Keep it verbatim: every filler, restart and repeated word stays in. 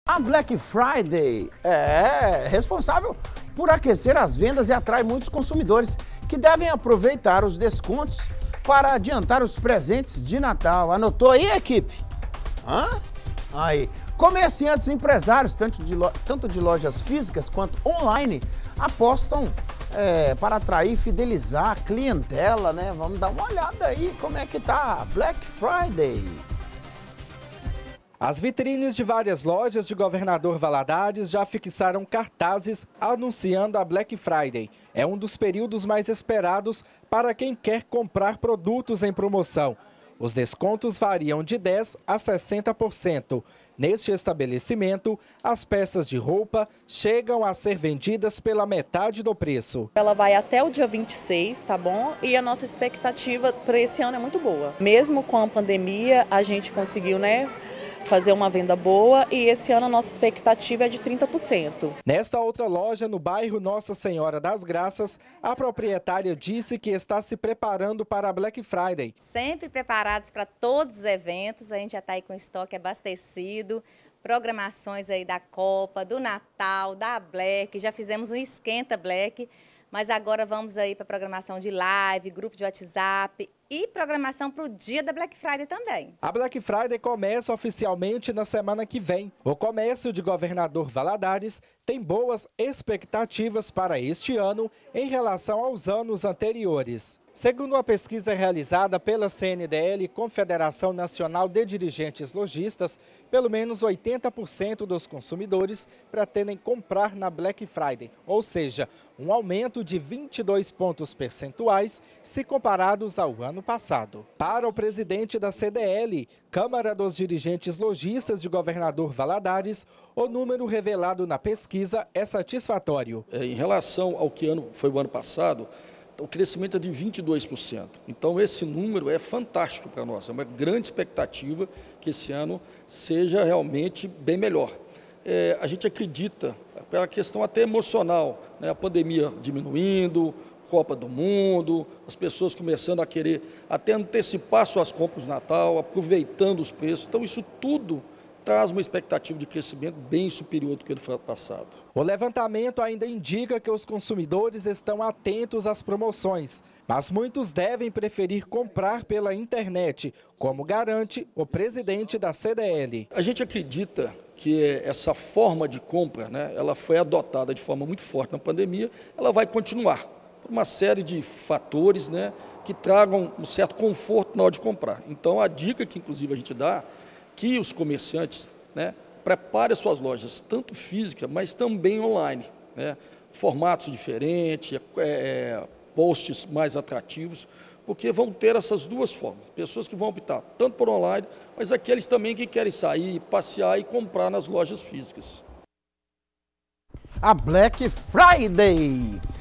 A Black Friday é responsável por aquecer as vendas e atrai muitos consumidores que devem aproveitar os descontos para adiantar os presentes de Natal. Anotou aí, equipe? Hã? Aí. Comerciantes e empresários, tanto de, lo... tanto de lojas físicas quanto online, apostam é, para atrair e fidelizar a clientela, né? Vamos dar uma olhada aí como é que tá a Black Friday. As vitrines de várias lojas de Governador Valadares já fixaram cartazes anunciando a Black Friday. É um dos períodos mais esperados para quem quer comprar produtos em promoção. Os descontos variam de dez por cento a sessenta por cento. Neste estabelecimento, as peças de roupa chegam a ser vendidas pela metade do preço. Ela vai até o dia vinte e seis, tá bom? E a nossa expectativa para esse ano é muito boa. Mesmo com a pandemia, a gente conseguiu, né, fazer uma venda boa e esse ano a nossa expectativa é de trinta por cento. Nesta outra loja, no bairro Nossa Senhora das Graças, a proprietária disse que está se preparando para a Black Friday. Sempre preparados para todos os eventos, a gente já está aí com estoque abastecido, programações aí da Copa, do Natal, da Black, já fizemos um esquenta Black, mas agora vamos aí para programação de live, grupo de WhatsApp e programação para o dia da Black Friday também. A Black Friday começa oficialmente na semana que vem. O comércio de Governador Valadares tem boas expectativas para este ano em relação aos anos anteriores. Segundo uma pesquisa realizada pela C N D L, Confederação Nacional de Dirigentes Lojistas, pelo menos oitenta por cento dos consumidores pretendem comprar na Black Friday, ou seja, um aumento de vinte e dois pontos percentuais se comparados ao ano passado. Para o presidente da C D L, Câmara dos Dirigentes Lojistas de Governador Valadares, o número revelado na pesquisa é satisfatório. Em relação ao que ano, foi o ano passado, o crescimento é de vinte e dois por cento. Então, esse número é fantástico para nós. É uma grande expectativa que esse ano seja realmente bem melhor. É, a gente acredita, pela questão até emocional, né, a pandemia diminuindo, Copa do Mundo, as pessoas começando a querer até antecipar suas compras de Natal, aproveitando os preços. Então, isso tudo traz uma expectativa de crescimento bem superior do que do ano passado. O levantamento ainda indica que os consumidores estão atentos às promoções, mas muitos devem preferir comprar pela internet, como garante o presidente da C D L. A gente acredita que essa forma de compra, né, ela foi adotada de forma muito forte na pandemia, ela vai continuar por uma série de fatores, né, que tragam um certo conforto na hora de comprar. Então, a dica que inclusive a gente dá que os comerciantes, né, preparem as suas lojas, tanto física, mas também online, né, formatos diferentes, é, posts mais atrativos, porque vão ter essas duas formas. Pessoas que vão optar tanto por online, mas aqueles também que querem sair, passear e comprar nas lojas físicas. A Black Friday.